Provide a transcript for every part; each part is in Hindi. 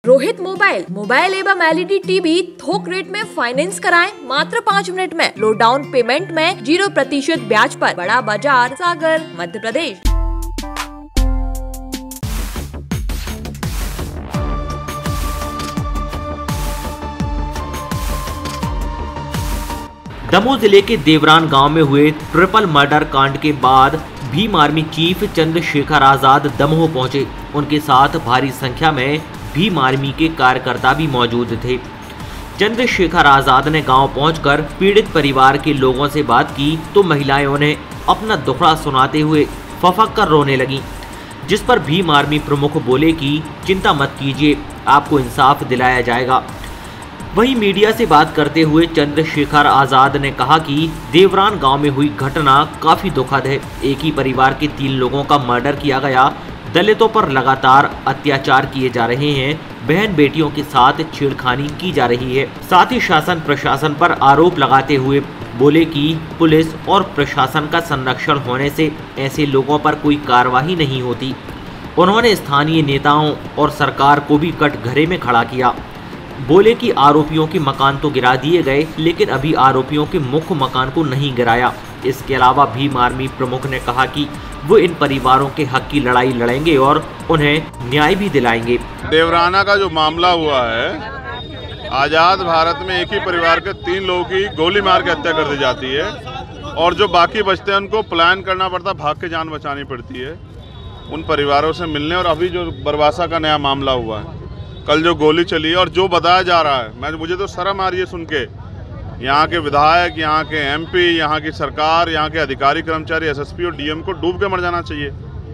रोहित मोबाइल एवं LED टीवी थोक रेट में फाइनेंस कराएं मात्र 5 मिनट में। लो डाउन पेमेंट में 0% ब्याज पर। बड़ा बाजार, सागर, मध्य प्रदेश। दमोह जिले के देवरान गांव में हुए ट्रिपल मर्डर कांड के बाद भीम आर्मी चीफ चंद्रशेखर आजाद दमोह पहुंचे। उनके साथ भारी संख्या में भीम आर्मी के कार्यकर्ता भी मौजूद थे। चंद्रशेखर आजाद ने गांव पहुंचकर पीड़ित परिवार के लोगों से बात की तो महिलाएं उन्हें अपना दुखड़ा सुनाते हुए फफक कर रोने लगीं, जिस पर भीम आर्मी प्रमुख बोले कि चिंता मत कीजिए, आपको इंसाफ दिलाया जाएगा। वहीं मीडिया से बात करते हुए चंद्रशेखर आजाद ने कहा कि देवरान गांव में हुई घटना काफी दुखद है। एक ही परिवार के 3 लोगों का मर्डर किया गया। दलितों पर लगातार अत्याचार किए जा रहे हैं। बहन बेटियों के साथ छेड़खानी की जा रही है। साथ ही शासन प्रशासन पर आरोप लगाते हुए बोले कि पुलिस और प्रशासन का संरक्षण होने से ऐसे लोगों पर कोई कार्रवाई नहीं होती। उन्होंने स्थानीय नेताओं और सरकार को भी कटघरे में खड़ा किया। बोले कि आरोपियों के मकान तो गिरा दिए गए, लेकिन अभी आरोपियों के मुख्य मकान को नहीं गिराया। इसके अलावा भीम आर्मी प्रमुख ने कहा कि वो इन परिवारों के हक की लड़ाई लड़ेंगे और उन्हें न्याय भी दिलाएंगे। देवराना का जो मामला हुआ है, आज़ाद भारत में एक ही परिवार के 3 लोगों की गोली मार के हत्या कर दी जाती है और जो बाकी बचते हैं उनको प्लान करना पड़ता, भाग के जान बचानी पड़ती है उन परिवारों से मिलने। और अभी जो बरवासा का नया मामला हुआ है, कल जो गोली चली है और जो बताया जा रहा है, मुझे तो शर्म आ रही है सुन के। यहाँ के विधायक, यहाँ के MP, यहाँ की सरकार, यहाँ के अधिकारी कर्मचारी, SSP और DM को डूब के मर जाना चाहिए।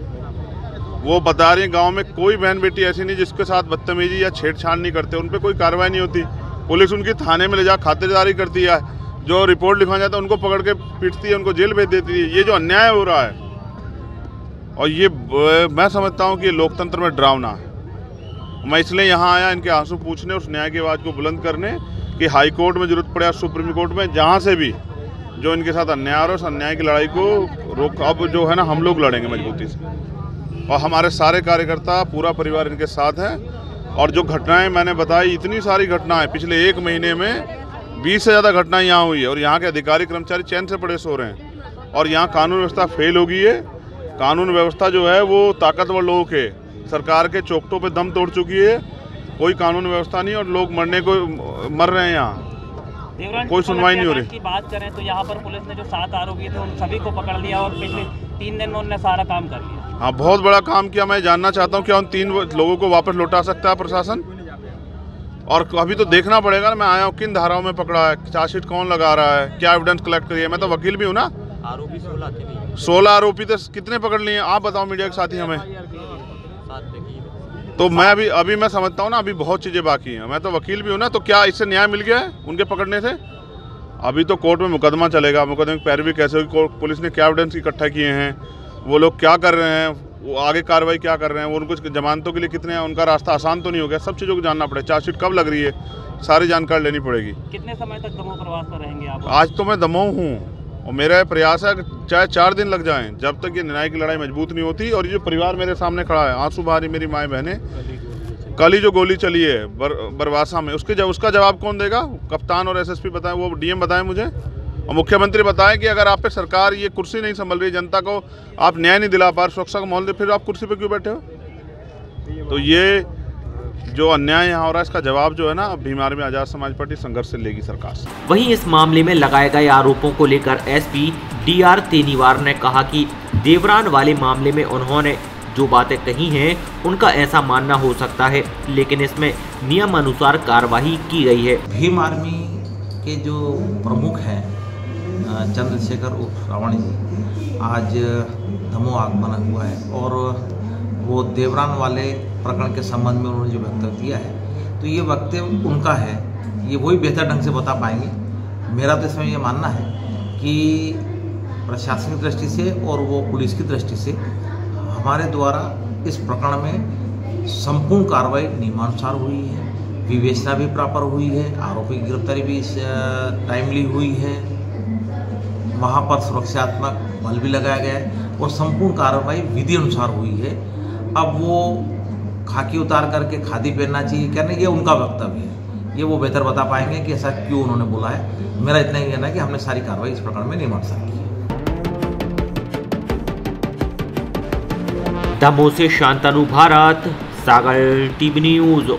वो बता रही है गांव में कोई बहन बेटी ऐसी नहीं जिसके साथ बदतमीजी या छेड़छाड़ नहीं करते, उन पर कोई कार्रवाई नहीं होती। पुलिस उनकी थाने में ले जा खातिरदारी करती है, जो रिपोर्ट लिखवाया जाता है उनको पकड़ के पीटती है, उनको जेल भेज देती है। ये जो अन्याय हो रहा है, और ये मैं समझता हूँ कि लोकतंत्र में डरावना है। मैं इसलिए यहाँ आया इनके आंसू पूछने, उस न्याय की आवाज़ को बुलंद करने कि हाई कोर्ट में जरूरत पड़े, सुप्रीम कोर्ट में, जहाँ से भी जो इनके साथ अन्याय हो रहा है उस अन्याय की लड़ाई को रोक। अब जो है ना, हम लोग लड़ेंगे मजबूती से और हमारे सारे कार्यकर्ता, पूरा परिवार इनके साथ है। और जो घटनाएं मैंने बताई, इतनी सारी घटनाएं पिछले 1 महीने में 20 से ज़्यादा घटनाएं यहाँ हुई है और यहाँ के अधिकारी कर्मचारी चैन से पड़े सो रहे हैं। और यहाँ कानून व्यवस्था फेल हो गई है। कानून व्यवस्था जो है वो ताकतवर लोगों के, सरकार के चौखटों पे दम तोड़ चुकी है। कोई कानून व्यवस्था नहीं और लोग मर रहे हैं। यहाँ कोई सुनवाई नहीं हो रही। की बात करें तो यहाँ पर पुलिस ने जो 7 आरोपी थे उन सभी को पकड़ लिया और पिछले 3 दिन में उन्होंने सारा काम कर लिया। हाँ, बहुत बड़ा काम किया। मैं जानना चाहता हूँ क्या उन 3 लोगों को वापस लौटा सकता है प्रशासन? और अभी तो देखना पड़ेगा ना, मैं आया हूँ किन धाराओं में पकड़ा है, चार्जशीट कौन लगा रहा है, क्या एविडेंस कलेक्ट करिए। मैं तो वकील भी हूँ ना। आरोपी 16 आरोपी तो कितने पकड़ लिए? आप बताओ मीडिया के साथी हमें। तो मैं अभी मैं समझता हूँ ना, अभी बहुत चीज़ें बाकी हैं। मैं तो वकील भी हूँ ना, तो क्या इससे न्याय मिल गया है उनके पकड़ने से? अभी तो कोर्ट में मुकदमा चलेगा। मुकदमे की पैरवी कैसे होगी, पुलिस ने क्या एविडेंस इकट्ठा किए हैं, वो लोग क्या कर रहे हैं, वो आगे कार्रवाई क्या कर रहे हैं, वो उनको जमानतों के लिए कितने हैं, उनका रास्ता आसान तो नहीं हो गया। सब चीज़ों को जानना पड़ेगा। चार्जशीट कब लग रही है, सारी जानकारी लेनी पड़ेगी। कितने समय तक दमोह प्रवास पर रहेंगे आप? आज तो मैं दमोह हूँ और मेरा प्रयास है कि चाहे 4 दिन लग जाएं, जब तक ये न्याय की लड़ाई मजबूत नहीं होती। और ये जो परिवार मेरे सामने खड़ा है, आंसू बहा रही मेरी माएँ बहनें। कल ही जो गोली चली है बरवासा में, उसका जवाब कौन देगा? कप्तान और SSP बताएं, वो DM बताएं मुझे, और मुख्यमंत्री बताएं कि अगर आप पे सरकार ये कुर्सी नहीं संभल रही, जनता को आप न्याय नहीं दिला पा रहे, सुरक्षा का माहौल दे, फिर आप कुर्सी पे क्यों बैठे हो? तो ये जो अन्याय यहाँ हो रहा है, इसका जवाब जो है ना, भीम आर्मी आजाद समाज पार्टी संघर्ष से लेगी सरकार से। वहीं इस मामले में लगाए गए आरोपों को लेकर SP DR तेनीवार ने कहा कि देवरान वाले मामले में उन्होंने जो बातें कही हैं उनका ऐसा मानना हो सकता है, लेकिन इसमें नियम अनुसार कार्रवाई की गई है। भीम आर्मी के जो प्रमुख हैं चंद्रशेखर उर्फ रावण जी, आज दमोह आगमन हुआ है और वो देवरान वाले प्रकरण के संबंध में उन्होंने जो वक्तव्य दिया है, तो ये वक्तव्य उनका है, ये वही बेहतर ढंग से बता पाएंगे। मेरा तो इसमें ये मानना है कि प्रशासनिक दृष्टि से और वो पुलिस की दृष्टि से हमारे द्वारा इस प्रकरण में संपूर्ण कार्रवाई नियमानुसार हुई है, विवेचना भी प्रॉपर हुई है, आरोपी की गिरफ्तारी भी टाइमली हुई है, वहाँ पर सुरक्षात्मक बल भी लगाया गया है और संपूर्ण कार्रवाई विधि अनुसार हुई है। अब वो खाकी उतार करके खादी पहनना चाहिए क्या नहीं, ये उनका वक्तव्य है, ये वो बेहतर बता पाएंगे कि ऐसा क्यों उन्होंने बोला है। मेरा इतना ही कहना है कि हमने सारी कार्रवाई इस प्रकरण में नहीं मार सकी। दमोह से Shantanu Bharat, Sagar TV news.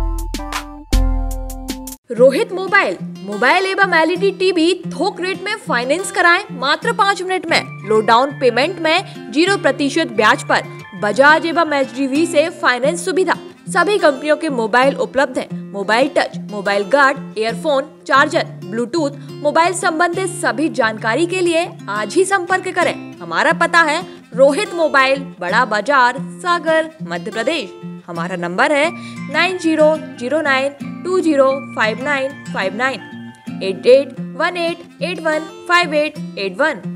Rohit mobile एवं एलईडी टीवी थोक रेट में फाइनेंस कराएं मात्र 5 मिनट में। लो डाउन पेमेंट में 0% ब्याज पर बजाज एवं HDV से फाइनेंस सुविधा। सभी कंपनियों के मोबाइल उपलब्ध हैं। Mobile touch, mobile guard, earphone, charger, Bluetooth, mobile संबंधित सभी जानकारी के लिए आज ही संपर्क करें। हमारा पता है रोहित मोबाइल, बड़ा बाजार, सागर, मध्य प्रदेश। हमारा नंबर है 9009205959 8818815881।